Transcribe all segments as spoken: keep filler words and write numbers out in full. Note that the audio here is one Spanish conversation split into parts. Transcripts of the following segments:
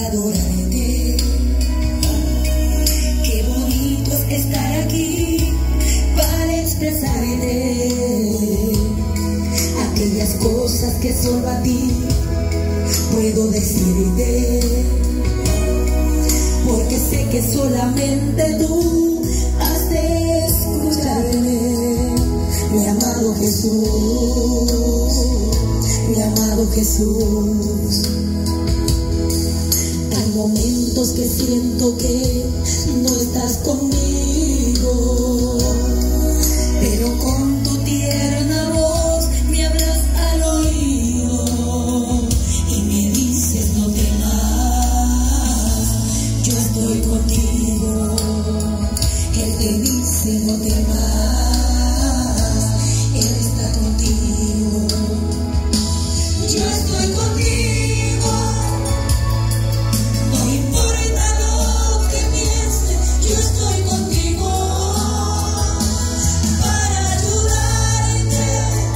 adorarte. Qué bonito es estar aquí para expresarte aquellas cosas que solo a ti puedo decirte, porque sé que solamente tú has de escucharme. Mi amado Jesús, mi amado Jesús. Hay momentos que siento que no estás conmigo, pero con tu tierna voz me hablas al oído y me dices no temas, yo estoy contigo. Él te dice no temas, Él está contigo. Yo estoy contigo, no importa lo que pienses, yo estoy contigo para ayudarte,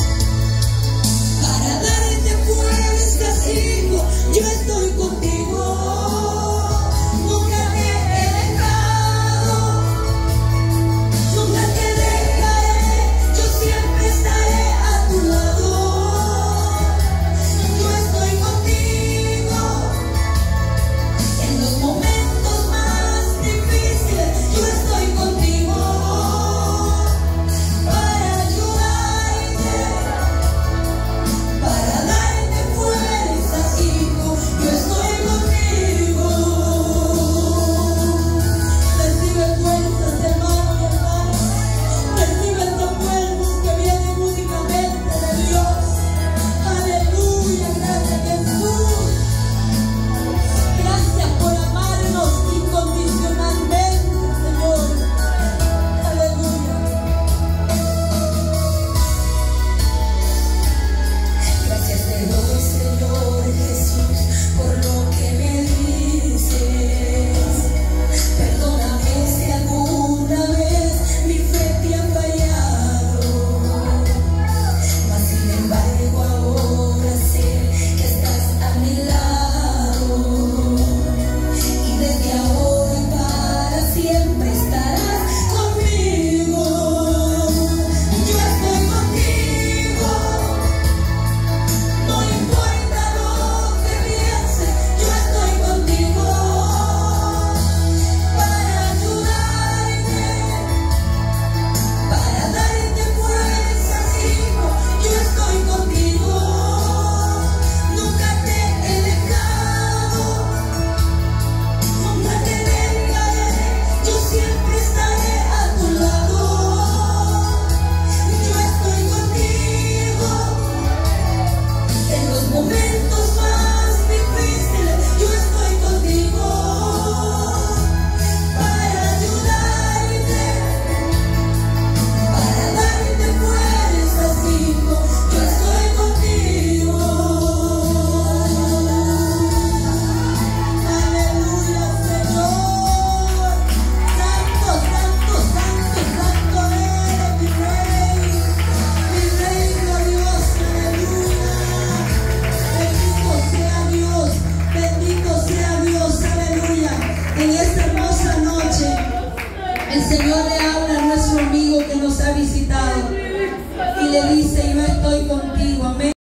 para darte fuerzas, hijo. Yo estoy contigo, nunca te he dejado, nunca te dejaré, yo siempre estaré a tu lado. Yo estoy contigo en los momentos más difíciles, yo estoy contigo para ayudarte, para darte fuerzas, hijo. Yo estoy contigo. Recibe fuerzas, hermano y hermana. Recibe esas fuerzas que vienen únicamente de Dios. Aleluya, gracias Jesús. Gracias por amarnos incondicionalmente, Señor. Aleluya. Gracias te doy, Señor Jesús, por lo que me dices. Perdóname si alguna vez mi fe te ha fallado, mas sin embargo ahora sé que estás a mi lado, y desde ahora y para siempre estarás conmigo. Yo estoy contigo, no importa lo que pienses, yo estoy contigo para ayudarte, para darte fuerzas, hijo. Yo estoy contigo, nunca te he dejado, nunca te dejaré, yo siempre estaré a tu lado. Yo estoy contigo en los momentos más difíciles, yo estoy contigo para ayudarte, para darte fuerzas, hijo. Yo estoy contigo. Aleluya, Señor. Santo, santo, santo, santo eres mi rey, mi rey glorioso. Aleluya. Bendito sea Dios, bendito sea Dios, aleluya. En esta hermosa noche, el Señor le habla a nuestro amigo que nos ha visitado y le dice: yo estoy contigo, amén.